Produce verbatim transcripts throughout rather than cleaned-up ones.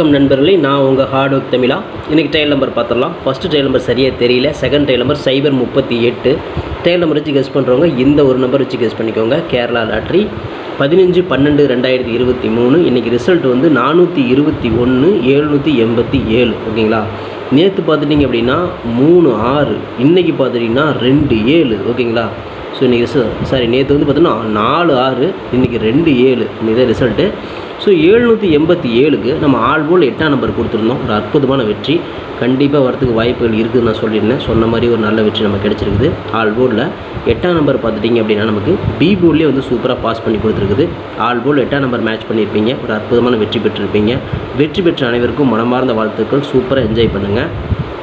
வணக்கம் நண்பர்களே, நான் உங்கள் ஹார்ட் ஒர்க் தமிழா. இன்றைக்கி ட்ரையல் நம்பர் பார்த்துடலாம். ஃபஸ்ட்டு ட்ரையல் நம்பர் சரியாக தெரியல. செகண்ட் ட்ரையல் நம்பர் சைபர் முப்பத்தி எட்டு. ட்ரையல் நம்பர் வச்சு கெஸ் பண்ணுறவங்க இந்த ஒரு நம்பர் வச்சு கெஸ் பண்ணிக்கோங்க. கேரளா லாட்ரி பதினஞ்சு பன்னெண்டு ரெண்டாயிரத்தி இருபத்தி மூணு. இன்றைக்கி ரிசல்ட் வந்து நானூற்றி இருபத்தி ஒன்று எழுநூற்றி எண்பத்தி ஏழு. ஓகேங்களா? நேற்று பார்த்துட்டிங்க அப்படின்னா மூணு ஆறு, இன்றைக்கி பார்த்துட்டிங்கன்னா ரெண்டு ஏழு. ஓகேங்களா? ஸோ இன்றைக்கி சாரி நேற்று வந்து பார்த்தோன்னா நாலு ஆறு, இன்றைக்கி ரெண்டு ஏழு. இன்றைக்கி தான் ரிசல்ட்டு. ஸோ எழுநூற்றி எண்பத்தி ஏழுக்கு நம்ம ஆல் போல் எட்டாம் நம்பர் கொடுத்துருந்தோம். ஒரு அற்புதமான வெற்றி. கண்டிப்பாக வரத்துக்கு வாய்ப்புகள் இருக்குதுன்னு நான் சொல்லியிருந்தேன். சொன்ன மாதிரி ஒரு நல்ல வெற்றி நம்ம கிடச்சிருக்குது. ஆல் போர்டில் எட்டாம் நம்பர் பார்த்துட்டிங்க அப்படின்னா நமக்கு பி போர்ட்லேயே வந்து சூப்பராக பாஸ் பண்ணி கொடுத்துருக்குது. ஆல் போல் எட்டாம் நம்பர் மேட்ச் பண்ணியிருப்பீங்க. ஒரு அற்புதமான வெற்றி பெற்றிருப்பீங்க. வெற்றி பெற்ற அனைவருக்கும் மனமார்ந்த வாழ்த்துக்கள். சூப்பராக என்ஜாய் பண்ணுங்கள்.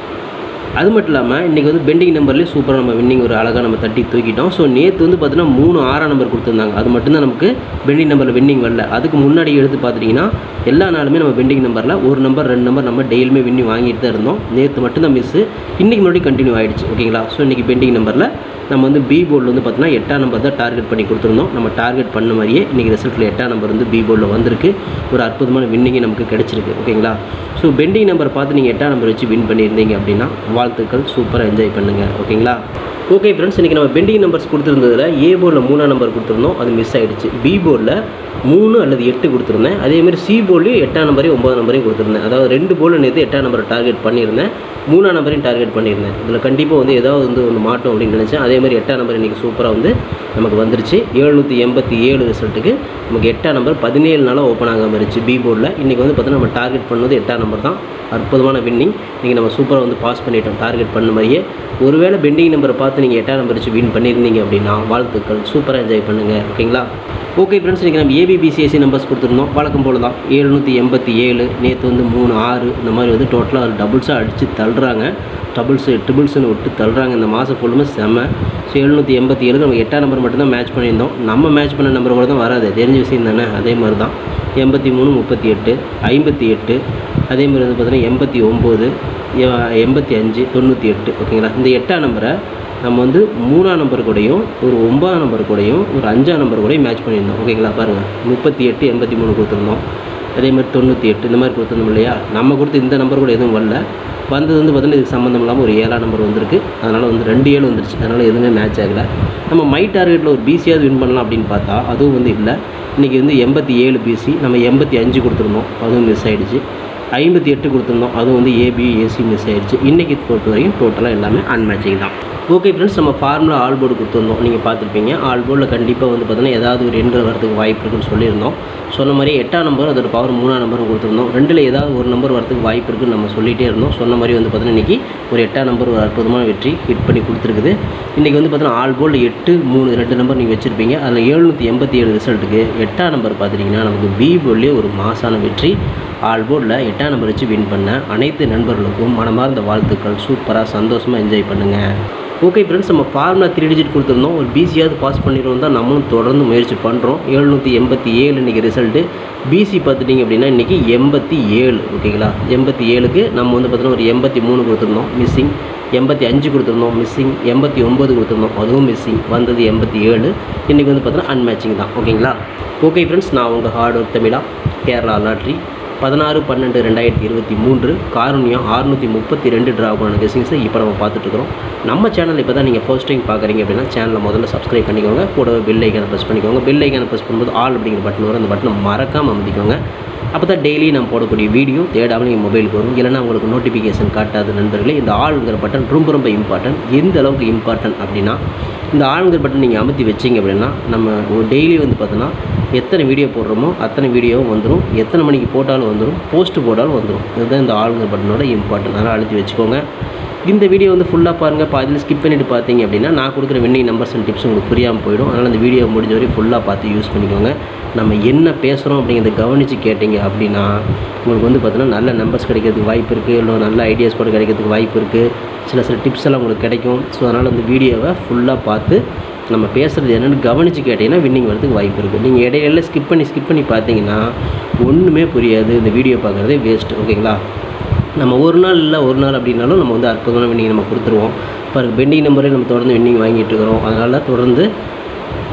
அது மட்டும் இல்லாமல் இன்றைக்கி வந்து பெண்டிங் நம்பர்லேயே சூப்பராக நம்ம வின்னிங் ஒரு அழகாக நம்ம தட்டி தூக்கிட்டோம். ஸோ நேற்று வந்து பார்த்தீங்கன்னா மூணு ஆறாம் நம்பர் கொடுத்துருந்தாங்க. அது மட்டும்தான் நமக்கு பெண்டிங் நம்பரில் வின்னிங் வரல. அதுக்கு முன்னாடி எடுத்து பார்த்துட்டிங்கன்னா எல்லா நாளுமே நம்ம பெண்டிங் நம்பரில் ஒரு நம்பர் ரெண்டு நம்பர் நம்ம டெய்லியுமே வின்னிங் வாங்கிட்டு தான் இருந்தோம். நேற்று மட்டும்தான் மிஸ்ஸு. இன்றைக்கி மறுபடியும் கண்டினியூ ஆகிடுச்சு. ஓகேங்களா? ஸோ இன்றைக்கி பெண்டிங் நம்பரில் நம்ம வந்து பி போர்டில் வந்து பார்த்தீங்கன்னா எட்டாம் நம்பர் தான் டார்கெட் பண்ணி கொடுத்துருந்தோம். நம்ம டார்கெட் பண்ண மாதிரியே இன்றைக்கி ரிசல்ட்டில் எட்டாம் நம்பர் வந்து பி போர்டில் வந்திருக்கு. ஒரு அற்புதமான வின்னிங்கே நமக்கு கிடச்சிருக்கு. ஓகேங்களா? ஸோ பெண்டிங் நம்பர் பார்த்து நீங்கள் எட்டாம் நம்பர் வச்சு வின் பண்ணியிருந்தீங்க அப்படின்னா வாழ்த்துக்கள். சூப்பராக என்ஜாய் பண்ணுங்கள். ஓகேங்களா? ஓகே ஃப்ரெண்ட்ஸ், இன்றைக்கி நம்ம பெண்டிங் நம்பர்ஸ் கொடுத்துருந்ததில் ஏ போர்டில் மூணாம் நம்பர் கொடுத்துருந்தோம். அது மிஸ் ஆகிடுச்சு. பி போர்டில் மூணு அல்லது எட்டு கொடுத்துருந்தேன். அதேமாதிரி சி போர்ட்லேயும் எட்டாம் நம்பரையும் ஒம்பது நம்பரையும் கொடுத்துருந்தேன். அதாவது ரெண்டு போர்டில் நேற்று எட்டாம் நம்பரை டார்கெட் பண்ணியிருந்தேன். மூணாம் நம்பரையும் டார்கெட் பண்ணியிருந்தேன். இதில் கண்டிப்பாக வந்து ஏதாவது வந்து ஒன்று மாட்டோம் அப்படின்னு நினச்சேன். அதேமாதிரி எட்டாம் நம்பர் இன்றைக்கி சூப்பராக வந்து நமக்கு வந்துருச்சு. எழுநூற்றி எண்பத்தி ஏழு ரிசல்ட்டுக்கு நமக்கு எட்டாம் நம்பர் பதினேழு நாளாக ஓப்பன் ஆகாமல் இருந்துச்சு பி போர்டில். இன்றைக்கி வந்து பார்த்தீங்கன்னா நம்ம டார்கெட் பண்ணது எட்டாம் நம்பர் தான். அற்புதமான வின்னிங். இன்றைக்கி நம்ம சூப்பராக வந்து பாஸ் பண்ணிட்டோம் டார்கெட் பண்ண மாதிரியே. ஒருவேளை பெண்டிங் நம்பரை பார்த்து நீங்கள் எட்டாம் நம்பர் வச்சு வின் பண்ணியிருந்தீங்க அப்படின்னா வாழ்த்துக்கள். சூப்பராக என்ஜாய் பண்ணுங்கள். ஓகேங்களா? ஓகே ஃப்ரெண்ட்ஸ், இன்றைக்கி நம்ம ஏபிபிசிஎஸ்சி நம்பர்ஸ் கொடுத்துருந்தோம். வழக்கம் போல் தான் எழுநூற்றி எண்பத்தி ஏழு. நேற்று வந்து மூணு ஆறு இந்த மாதிரி வந்து டோட்டலாக அது டபுள்ஸாக அடித்து தள்ளுறாங்க. டபுள்ஸு ட்ரிபிள்ஸ்னு விட்டு தள்ளுறாங்க. இந்த மாதம் ஃபுல்லுமே செம்ம. ஸோ எழுநூற்றி எண்பத்தி ஏழுக்கு நம்ம எட்டாம் நம்பர் மட்டும்தான் மேட்ச் பண்ணியிருந்தோம். நம்ம மேட்ச் பண்ண நம்பர் கூட தான் வராது. தெரிஞ்ச விஷயம் தானே. அதே மாதிரி தான் எண்பத்தி மூணு முப்பத்தி எட்டு ஐம்பத்தி எட்டு அதே மாதிரி வந்து பார்த்தீங்கன்னா எண்பத்தி ஒம்பது எண்பத்தி அஞ்சு தொண்ணூற்றி எட்டு. ஓகேங்களா? இந்த எட்டாம் நம்பரை நம்ம வந்து மூணாம் நம்பர் கூடயும் ஒரு ஒன்பதாம் நம்பர் கூடயும் ஒரு அஞ்சாம் நம்பர் கூடயும் மேட்ச் பண்ணியிருந்தோம். ஓகேங்களா? பாருங்கள், முப்பத்தி எட்டு எண்பத்தி மூணு கொடுத்துருந்தோம். அதே மாதிரி தொண்ணூற்றி எட்டு இந்த மாதிரி கொடுத்துருந்தோம் இல்லையா? நம்ம கொடுத்து இந்த நம்பர் கூட எதுவும் வரல. வந்தது வந்து பார்த்தீங்கன்னா இதுக்கு சம்மந்தம் இல்லாமல் ஒரு ஏழாம் நம்பர் வந்திருக்கு. அதனால் வந்து ரெண்டு ஏழு வந்துருச்சு. அதனால் எதுவுமே மேட்ச் ஆகலை. நம்ம மை டார்கெட்டில் ஒரு பிசியாவது வின் பண்ணலாம் அப்படின்னு பார்த்தா அதுவும் வந்து இல்லை. இன்றைக்கி வந்து எண்பத்தி ஏழு பிசி, நம்ம எண்பத்தி அஞ்சு கொடுத்துருந்தோம். அதுவும் மிஸ் ஆகிடுச்சு. ஐம்பத்தி எட்டு கொடுத்துருந்தோம். அதுவும் வந்து ஏபி ஏசி மிஸ் ஆகிடுச்சு. இன்றைக்கி பொறுத்த வரைக்கும் டோட்டலாக எல்லாமே அன்மேட்சிங் தான். ஓகே ஃப்ரெண்ட்ஸ், நம்ம ஃபார்முலா ஆல் போர்டு கொடுத்துருந்தோம். நீங்கள் பார்த்துருப்பீங்க. ஆல் போர்டில் கண்டிப்பாக வந்து பார்த்தீங்கன்னா ஏதாவது ஒரு எண்கள் வரதுக்கு வாய்ப்பு இருக்குன்னு சொல்லியிருந்தோம். சொன்ன மாதிரி எட்டாம் நம்பர் அதோட பவர் மூணாம் நம்பரும் கொடுத்துருந்தோம். ரெண்டில் ஏதாவது ஒரு நம்பர் வரதுக்கு வாய்ப்பு இருக்குன்னு நம்ம சொல்லிகிட்டே இருந்தோம். சொன்ன மாதிரி வந்து பார்த்தீங்கன்னா இன்றைக்கி ஒரு எட்டாம் நம்பர் ஒரு அற்புதமான வெற்றி ஹிட் பண்ணி கொடுத்துருக்குது. இன்றைக்கி வந்து பார்த்தீங்கன்னா ஆல் போர்டில் எட்டு மூணு ரெண்டு நம்பர் நீங்கள் வச்சுருப்பீங்க. அதில் எழுநூற்றி எண்பத்தி ஏழு ரிசல்ட்டுக்கு எட்டாம் நம்பர் பார்த்துட்டிங்கன்னா நமக்கு பி போர்ட்லேயே ஒரு மாசான வெற்றி. ஆல் போர்டில் எட்டாம் நம்பர் வச்சு வின் பண்ண அனைத்து நண்பர்களுக்கும் மனமார்ந்த வாழ்த்துக்கள். சூப்பராக சந்தோஷமாக என்ஜாய் பண்ணுங்கள். ஓகே ஃப்ரெண்ட்ஸ், நம்ம ஃபார்முலா த்ரீ டிஜிட் கொடுத்துருந்தோம். ஒரு பிசியாவது பாஸ் பண்ணிடுவோம் தான் நம்மளும் தொடர்ந்து முயற்சி பண்ணுறோம். எழுநூற்றி எண்பத்தி ஏழு இன்றைக்கி ரிசல்ட்டு. பிசி பார்த்துட்டிங்க அப்படின்னா இன்றைக்கி எண்பத்தி ஏழு. ஓகேங்களா? எண்பத்தி ஏழுக்கு நம்ம வந்து பார்த்தீங்கன்னா ஒரு எண்பத்தி மூணு கொடுத்துருந்தோம், மிஸ்ஸிங். எண்பத்தி அஞ்சு கொடுத்துருந்தோம், மிஸ்ஸிங். எண்பத்தி ஒம்பது கொடுத்துருந்தோம், அதுவும் மிஸ்ஸிங். வந்தது எண்பத்தி ஏழு. இன்றைக்கி வந்து பார்த்தீங்கன்னா அன்மேட்சிங் தான். ஓகேங்களா? ஓகே ஃப்ரெண்ட்ஸ், நான் உங்கள் ஹார்ட் ஒர்க் தமிழா. கேரளா லாட்ரி பதினாறு பன்னெண்டு ரெண்டாயிரத்தி இருபத்தி மூன்று காரணியம் அறுநூற்றி முப்பத்தி ரெண்டு ட்ராவான கெஸிங்ஸை இப்போ நம்ம பார்த்துட்ருக்குறோம். நம்ம சேனல் இப்போ தான் நீங்கள் ஃபர்ஸ்ட் டைம் பார்க்குறீங்க அப்படின்னா சேனலை முதல்ல சப்ஸ்கிரைப் பண்ணிக்கோங்க. கூடவே பெல் ஐக்கானை ப்ரெஸ் பண்ணிக்கோங்க. பெல் ஐக்கானை ப்ரெஸ் பண்ணும்போது ஆல் அப்படிங்கிற பட்டன் வரும். அந்த பட்டனை மறக்காமல் அமைதிக்கோங்க. அப்போ தான் டெய்லி நம்ம போடக்கூடிய வீடியோ தேடாமல் நீங்கள் மொபைலுக்கு வரும். இல்லைனா உங்களுக்கு நோட்டிஃபிகேஷன் காட்டாத நண்பர்களே, இந்த ஆளுங்கிற பட்டன் ரொம்ப ரொம்ப இம்பார்ட்டன்ட். எந்த அளவுக்கு இம்பார்ட்டன்ட் அப்படின்னா இந்த ஆளுங்கிற பட்டன் நீங்கள் அமுத்தி வச்சிங்க அப்படின்னா நம்ம டெய்லி வந்து பார்த்தோன்னா எத்தனை வீடியோ போடுறோமோ அத்தனை வீடியோவும் வந்துடும். எத்தனை மணிக்கு போட்டாலும் வந்துடும். போஸ்ட்டு போட்டாலும் வந்துடும். இதுதான் இந்த ஆளுங்கிற பட்டனோட இம்பார்ட்டன்ட். அதனால் அழுத்தி வச்சுக்கோங்க. இந்த வீடியோ வந்து ஃபுல்லாக பாருங்கள். பாதியில் ஸ்கிப் பண்ணிவிட்டு பார்த்தீங்க அப்படின்னா நான் கொடுக்குற வின்னிங் நம்பர்ஸ் அண்ட் டிப்ஸ் உங்களுக்கு புரியாமல் போயிடும். அதனால் இந்த வீடியோ முடிஞ்ச வரையும் ஃபுல்லாக பார்த்து யூஸ் பண்ணிக்கோங்க. நம்ம என்ன பேசுகிறோம் அப்படிங்கிறத கவனித்து கேட்டிங்க அப்படின்னா உங்களுக்கு வந்து பார்த்தீங்கன்னா நல்ல நம்பர்ஸ் கிடைக்கிறதுக்கு வாய்ப்பு இருக்குது. இல்லை நல்ல ஐடியாஸ் கூட கிடைக்கிறதுக்கு வாய்ப்பு இருக்குது. சில சில டிப்ஸ் எல்லாம் உங்களுக்கு கிடைக்கும். ஸோ அதனால் இந்த வீடியோவை ஃபுல்லாக பார்த்து நம்ம பேசுகிறது என்னென்னு கவனித்து கேட்டிங்கன்னா வின்னிங் வரதுக்கு வாய்ப்பு இருக்குது. நீங்கள் இடையில ஸ்கிப் பண்ணி ஸ்கிப் பண்ணி பார்த்தீங்கன்னா ஒன்றுமே புரியாது. இந்த வீடியோ பார்க்குறதே வேஸ்ட். ஓகேங்களா? நம்ம ஒரு நாள் இல்லை ஒரு நாள் அப்படின்னாலும் நம்ம வந்து அற்புதமான வின்னிங் நம்ம கொடுத்துருவோம். பாருங்கள், பெண்டிங் நம்பரே நம்ம தொடர்ந்து வின்னிங் வாங்கிட்டு இருக்கிறோம். அதனால் தொடர்ந்து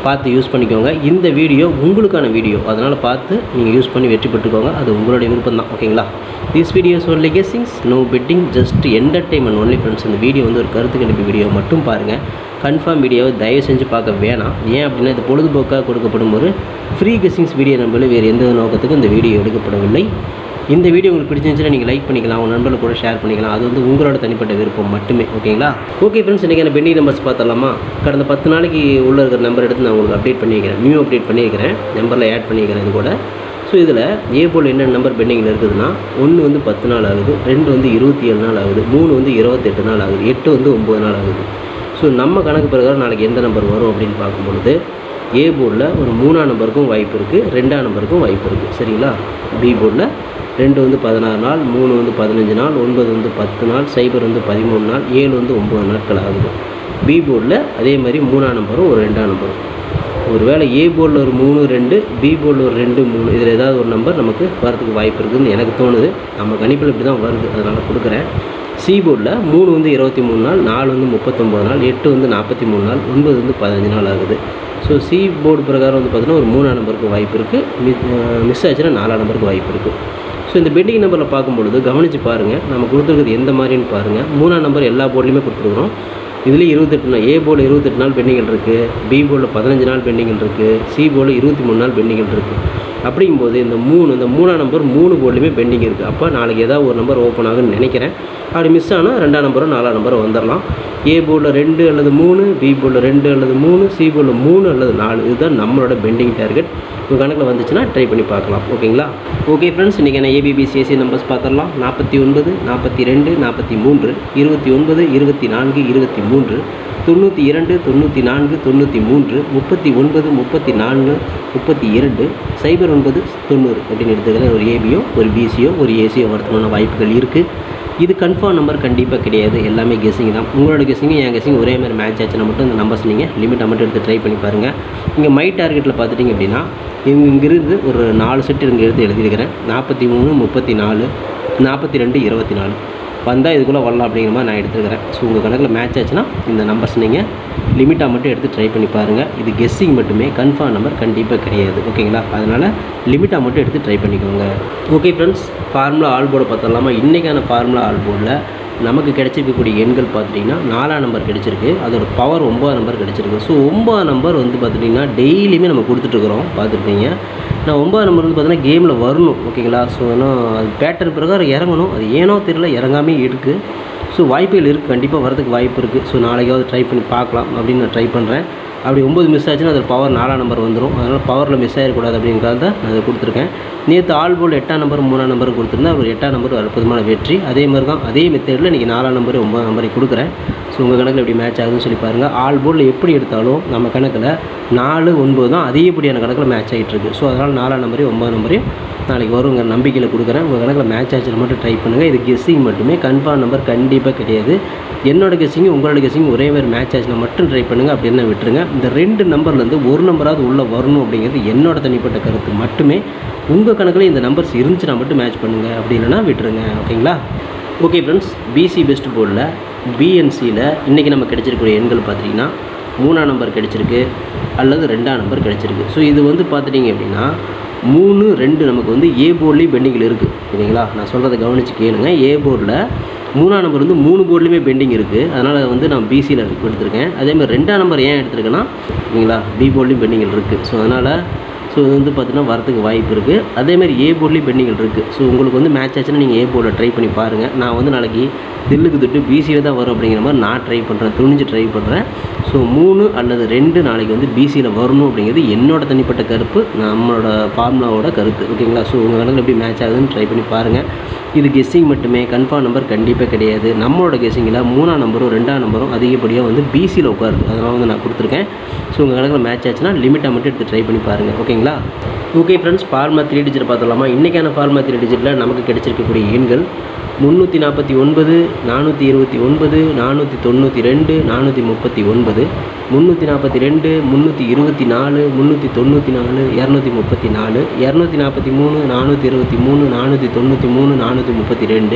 பார்த்து யூஸ் பண்ணிக்கோங்க. இந்த வீடியோ உங்களுக்கான வீடியோ, அதனால் பார்த்து நீங்கள் யூஸ் பண்ணி வெற்றி பெற்றுக்கோங்க. அது உங்களுடைய விருப்பம் தான். ஓகேங்களா? This videos only guessings, no betting, just entertainment only friends. இந்த வீடியோ வந்து ஒரு கருத்து கணிப்பு வீடியோ மட்டும் பாருங்கள். கன்ஃபார்ம் வீடியோவை தயவு செஞ்சு பார்க்க வேணாம். ஏன் அப்படின்னா இது பொழுதுபோக்காக கொடுக்கப்படும் ஒரு ஃப்ரீ கெஸ்ஸிங்ஸ் வீடியோ. நம்மளே வேறு எந்த நோக்கத்துக்கும் இந்த வீடியோ எடுக்கப்படவில்லை. இந்த வீடியோ உங்களுக்கு பிடிச்சிருந்துச்சுன்னா நீங்கள் லைக் பண்ணிக்கலாம், உங்கள் நண்பர்கள் கூட ஷேர் பண்ணிக்கலாம். அது வந்து உங்களோட தனிப்பட்ட விருப்பம் மட்டுமே. ஓகேங்களா? ஓகே ஃப்ரெண்ட்ஸ், இன்றைக்கி நான் பெண்டிங் நம்பர்ஸ் பார்த்தலாமா? கடந்த பத்து நாளைக்கு உள்ள இருக்கிற நம்பர் எடுத்து நான் உங்களுக்கு அப்டேட் பண்ணியிருக்கிறேன். நியூ அப்டேட் பண்ணியிருக்கிறேன், நம்பரில் ஆட் பண்ணியிருக்கிறேன் இது கூட. ஸோ இதில் ஏ போல் என்ன நம்பர் பெண்டிங்கில் இருக்குதுன்னா, ஒன்று வந்து பத்து நாள் ஆகுது, ரெண்டு வந்து இருபத்தி ஏழு நாள் ஆகுது, மூணு வந்து இருபத்தெட்டு நாள் ஆகுது, எட்டு வந்து ஒம்பது நாள் ஆகுது. ஸோ நம்ம கணக்கு பிரகாரம் நாளைக்கு எந்த நம்பர் வரும் அப்படின்னு பார்க்கும்பொழுது, ஏ போர்டில் ஒரு மூணாம் நம்பருக்கும் வாய்ப்பு இருக்குது, ரெண்டாம் நம்பருக்கும் வாய்ப்பு இருக்குது. சரிங்களா? பி போர்டில் ரெண்டு வந்து பதினாறு நாள், மூணு வந்து பதினஞ்சு நாள், ஒன்பது வந்து பத்து நாள், சைபர் வந்து பதிமூணு நாள், ஏழு வந்து ஒம்பது நாட்கள் ஆகுது. பி போர்டில் அதே மாதிரி மூணாம் நம்பரும் ஒரு ரெண்டாம் நம்பரும். ஒரு வேளை ஏ போர்டில் ஒரு மூணு ரெண்டு, பி போர்டில் ஒரு ரெண்டு மூணு, இதில் ஏதாவது ஒரு நம்பர் நமக்கு வரதுக்கு வாய்ப்பு இருக்குதுன்னு எனக்கு தோணுது. நம்ம கணிப்பில் இப்படி தான் வருது, அதனால் கொடுக்குறேன். சி போர்டில் மூணு வந்து இருபத்தி மூணு நாள், நாலு வந்து முப்பத்தொம்பது நாள், எட்டு வந்து நாற்பத்தி மூணு நாள், ஒன்பது வந்து பதினஞ்சு நாள் ஆகுது. ஸோ சி போர்டு பிரகாரம் வந்து பார்த்தீங்கன்னா ஒரு மூணாம் நம்பருக்கு வாய்ப்பு இருக்குது, மிஸ் மிஸ் ஆச்சுன்னா நாலாம் நம்பருக்கு வாய்ப்பு இருக்குது. ஸோ இந்த பெண்டிங் நம்பரில் பார்க்கும்பொழுது கவனித்து பாருங்கள், நம்ம கொடுத்துருக்குறது எந்த மாதிரின்னு பாருங்கள். மூணாம் நம்பர் எல்லா போர்ட்லேயுமே கொடுத்துருக்குறோம். இதுலேயும் இருபத்தெட்டு நாள், ஏ போர்டில் இருபத்தெட்டு நாள் பெண்டிங்கில் இருக்குது, பி போர்டில் பதினஞ்சு நாள் பெண்டிங்கில் இருக்குது, சி போர்டில் இருபத்தி மூணு நாள் பெண்டிங்கில் இருக்குது. அப்படிங்கும்போது இந்த மூணு இந்த மூணாம் நம்பர் மூணு போர்ட்லேயுமே பெண்டிங் இருக்குது. அப்போ நாளைக்கு ஏதாவது ஒரு நம்பர் ஓப்பன் ஆகுன்னு நினைக்கிறேன். அப்படி மிஸ் ஆனால் ரெண்டாம் நம்பரும் நாலாம் நம்பரும் வந்துடலாம். ஏ போர்டில் ரெண்டு அல்லது மூணு, பி போர்டில் ரெண்டு அல்லது மூணு, சி போர்டில் மூணு அல்லது நாலு. இதுதான் நம்மளோட பெண்டிங் டார்கெட். உங்கள் கணக்கில் வந்துச்சுன்னா ட்ரை பண்ணி பார்க்கலாம். ஓகேங்களா? ஓகே ஃப்ரெண்ட்ஸ், இன்றைக்கி நான் ஏபிபிசிஎஸ்சி நம்பர்ஸ் பார்த்துடலாம். நாற்பத்தி ஒன்பது, நாற்பத்தி ரெண்டு, நாற்பத்தி மூன்று, இருபத்தி ஒன்பது, இருபத்தி நான்கு, இருபத்தி மூன்று, தொண்ணூற்றி இரண்டு, தொண்ணூற்றி நான்கு, தொண்ணூற்றி மூன்று, முப்பத்தி ஒன்பது, முப்பத்தி நான்கு, முப்பத்தி இரண்டு, சைபர் ஒன்பது, தொண்ணூறு அப்படின்னு எடுத்துக்கிறேன். ஒரு ஏபியோ ஒரு பிசியோ ஒரு ஏசியோ வரதுக்கான வாய்ப்புகள் இருக்குது. இது கன்ஃபார்ம் நம்பர் கண்டிப்பாக கிடையாது, எல்லாமே கெஸ்ஸிங் தான். உங்களோட கெஸ்ஸிங்கும் என் கெஸ்ஸிங் ஒரே மாதிரி மேட்ச் ஆச்சுன்னா மட்டும் இந்த நம்பர்ஸ் நீங்கள் லிமிட்டை மட்டும் எடுத்து ட்ரை பண்ணி பாருங்கள். இங்கே மை டார்கெட்டில் பார்த்துட்டிங்க அப்படின்னா இங்கே இங்கிருந்து ஒரு நாலு செட்டு இங்கே எடுத்து எழுதியிருக்கிறேன். நாற்பத்தி மூணு, முப்பத்தி நாலு, நாற்பத்தி ரெண்டு, இருபத்தி நாலு வந்தால் இதுக்குள்ளே வரலாம் அப்படிங்கிற மாதிரி நான் எடுத்துக்கிறேன். ஸோ உங்கள் கணக்கில் மேட்ச் ஆச்சுன்னா இந்த நம்பர்ஸ் நீங்கள் லிமிட்டாக மட்டும் எடுத்து ட்ரை பண்ணி பாருங்கள். இது கெஸ்ஸிங் மட்டுமே, கன்ஃபார்ம் நம்பர் கண்டிப்பாக கிடையாது. ஓகேங்களா? அதனால் லிமிட்டாக மட்டும் எடுத்து ட்ரை பண்ணிக்கோங்க. ஓகே ஃப்ரெண்ட்ஸ், ஃபார்முலா ஆல் போர்டை பார்த்துடலாமா? இன்றைக்கான ஃபார்முலா ஆல் போர்டில் நமக்கு கிடைச்சிருக்கக்கூடிய எண்கள் பார்த்துட்டிங்கன்னா நாலாம் நம்பர் கிடச்சிருக்கு, அதோட பவர் ஒம்பது நம்பர் கிடச்சிருக்கு. ஸோ ஒம்பது நம்பர் வந்து பார்த்துட்டிங்கன்னா டெய்லியுமே நம்ம கொடுத்துட்ருக்குறோம், பார்த்துருப்பீங்க. நான் ஒம்பது நம்பர் வந்து பார்த்தீங்கன்னா கேமில் வரணும். ஓகேங்களா? ஸோ ஆனால் அது பேட்டர்ன் பிரகாரம் இறங்கணும், அது ஏனோ தெரியல இறங்காமே இருக்குது. ஸோ வாய்ப்புகள் இருக்குது, கண்டிப்பாக வரதுக்கு வாய்ப்பு இருக்குது. ஸோ நாளைக்காவது ட்ரை பண்ணி பார்க்கலாம் அப்படின்னு நான் ட்ரை பண்ணுறேன். அப்படி ஒம்பது மிஸ் ஆச்சுன்னா அதில் பவர் நாலாம் நம்பர் வந்துடும். அதனால் பவரில் மிஸ் ஆகிடக்கூடாது அப்படிங்கிறத தான் நான் அதை கொடுத்துருக்கேன். நேற்று ஆல் போல் எட்டாம் நம்பர் மூணாம் நம்பர் கொடுத்துருந்தா ஒரு எட்டாம் நம்பர் ஒரு அற்புதமான வெற்றி. அதே மாதிரி தான் அதே மெத்தேடில் இன்றைக்கி நாலாம் நம்பர் ஒம்பது நம்பரை கொடுக்குறேன். ஸோ உங்கள் கணக்கில் எப்படி மேட்ச் ஆகுதுன்னு சொல்லி பாருங்கள். ஆல் போர்டில் எப்படி எடுத்தாலும் நம்ம கணக்கில் நாலு ஒன்பது தான் அதிகப்படியான கணக்கில் மேட்ச் ஆகிட்டுருக்கு. ஸோ அதனால் நாலாம் நம்பரையும் ஒம்பது நம்பரையும் நாளைக்கு வருங்க நம்பிக்கையில் கொடுக்குறேன். உங்கள் கணக்கில் மேட்ச் ஆச்சுன்னு மட்டும் ட்ரை பண்ணுங்கள். இது கெஸ்ஸிங் மட்டுமே, கன்ஃபார்ம் நம்பர் கண்டிப்பாக கிடையாது. என்னோட கெஸ்ஸிங்கும் உங்களோட கெஸ்ஸிங் ஒரே மாதிரி மேட்ச் ஆச்சுன்னா மட்டும் ட்ரை பண்ணுங்கள், அப்படின்னு விட்டுருங்க. இந்த ரெண்டு நம்பர்லேருந்து ஒரு நம்பராவது உள்ளே வரணும் அப்படிங்கிறது என்னோட தனிப்பட்ட கருத்து மட்டுமே. உங்கள் கணக்கில் இந்த நம்பர்ஸ் இருந்துச்சுன்னா மட்டும் மேட்ச் பண்ணுங்கள், அப்படி இல்லைனா விட்டுருங்க. ஓகேங்களா? ஓகே ஃப்ரெண்ட்ஸ், பிசி பெஸ்ட் போர்டில் பிஎன்சியில் இன்றைக்கி நம்ம கிடைச்சிருக்கிற எண்கள் பார்த்திங்கன்னா மூணாம் நம்பர் கிடச்சிருக்கு அல்லது ரெண்டாம் நம்பர் கிடச்சிருக்கு. ஸோ இது வந்து பார்த்துட்டிங்க அப்படின்னா மூணு ரெண்டு நமக்கு வந்து ஏ போர்ட்லேயும் பெண்டிங்கில் இருக்குது. ஓகேங்களா? நான் சொல்கிறத கவனித்து கேளுங்க. ஏ போர்டில் மூணாம் நம்பர் வந்து மூணு போர்ட்லேயுமே பெண்டிங் இருக்குது, அதனால் வந்து நான் பிசியில் எடுத்திருக்கேன். அதேமாதிரி ரெண்டாம் நம்பர் ஏன் எடுத்திருக்கேன்னா, ஓகேங்களா, பி போர்ட்லேயும் பெண்டிங்கில் இருக்குது. ஸோ அதனால் ஸோ இது வந்து பார்த்தீங்கன்னா வரதுக்கு வாய்ப்பு இருக்குது. அதேமாதிரி ஏ போர்ட்லேயும் பெண்டிங்கில் இருக்குது. ஸோ உங்களுக்கு வந்து மேட்ச் ஆச்சுன்னா நீங்கள் ஏ போர்டில் ட்ரை பண்ணி பாருங்கள். நான் வந்து நாளைக்கு தில்லுக்கு திட்டு பிசியில் தான் வரும் அப்படிங்கிற மாதிரி நான் ட்ரை பண்ணுறேன், துணிஞ்சு ட்ரை பண்ணுறேன். ஸோ மூணு அல்லது ரெண்டு நாளைக்கு வந்து பிசியில் வரணும் அப்படிங்கிறது என்னோட தனிப்பட்ட கருப்பு, நம்மளோட ஃபார்முலாவோட கருத்து. ஓகேங்களா? ஸோ உங்கள் கணக்கில் எப்படி மேட்ச் ஆகுதுன்னு ட்ரை பண்ணி பாருங்கள். இது கெஸ்ஸிங் மட்டுமே, கன்ஃபார்ம் நம்பர் கண்டிப்பாக கிடையாது. நம்மளோட கெஸ்ஸிங்கில் மூணாம் நம்பரும் ரெண்டாம் நம்பரும் அதிகப்படியாக வந்து பிசியில் உட்காருது, அதனால் வந்து நான் கொடுத்துருக்கேன். ஸோ உங்கள் கணக்கில் மேட்ச் ஆச்சுன்னா லிமிட்டாக மட்டும் எடுத்து ட்ரை பண்ணி பாருங்கள். ஓகேங்களா? Okay friends, formula three digit பார்த்துடலாமா? இன்றைக்கான ஃபார்முலா த்ரீ டிஜிட்டில் நமக்கு கிடைச்சிருக்கக்கூடிய எண்கள் முந்நூற்றி நாற்பத்தி ஒன்பது, நானூற்றி இருபத்தி ஒன்பது, நானூற்றி தொண்ணூற்றி ரெண்டு, நானூற்றி முப்பத்தி ஒன்பது, முந்நூற்றி நாற்பத்தி ரெண்டு, முந்நூற்றி இருபத்தி நாலு, முந்நூற்றி தொண்ணூற்றி நாலு, இரநூத்தி முப்பத்தி நாலு, இரநூத்தி நாற்பத்தி மூணு, நானூற்றி இருபத்தி மூணு, நானூற்றி தொண்ணூற்றி மூணு, நானூற்றி முப்பத்தி ரெண்டு,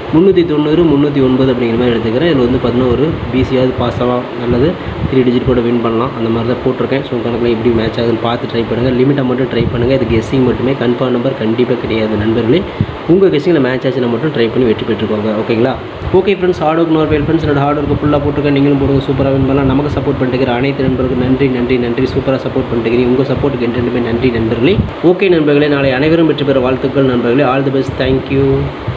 முந்நூற்றி தொண்ணூறு முந்நூற்றி ஒன்பது அப்படிங்கிற மாதிரி எடுத்துக்கிறேன். இதில் வந்து பார்த்தீங்கன்னா ஒரு பிசியாவது பாஸ் ஆகலாம், நல்லது த்ரீ டிஜிட் கூட வின் பண்ணலாம், அந்த மாதிரி தான் போட்டிருக்கேன். ஸோ கணக்கில் எப்படி மேட்ச் ஆகுதுன்னு பார்த்து ட்ரை பண்ணுங்கள். லிமிட்டாக மட்டும் ட்ரை பண்ணுங்கள். இது கெஸ்ஸிங் மட்டுமே, கன்ஃபார்ம் நம்பர் கண்டிப்பாக கிடையாது நண்பர்களே. உங்கள் கெஸ்ஸிங்கில் மேட்ச் ஆச்சுன்னா மட்டும் ட்ரை பண்ணி வெற்றி பெற்றுக்கோங்க. ஓகேங்களா? Okay friends, hard work nor fail friends. என்னோட ஹார்ட் ஒர்க்கு ஃபுல்லாக போட்டிருக்கேன், நீங்களும் போடுங்க, சூப்பராக வின் பண்ணலாம். நமக்கு சப்போர்ட் பண்ணிட்டு அனைத்து நண்பர்களுக்கு நன்றி நன்றி நன்றி. சூப்பராக சப்போர்ட் பண்ணிட்டு உங்கள் சப்போர்ட்டுக்கு என்றென்றுமே நன்றி நண்பர்களே. ஓகே நண்பர்களே, நாளை அனைவரும் வெற்றி பெற வாழ்த்துக்கள் நண்பர்களே. All the best, thank you.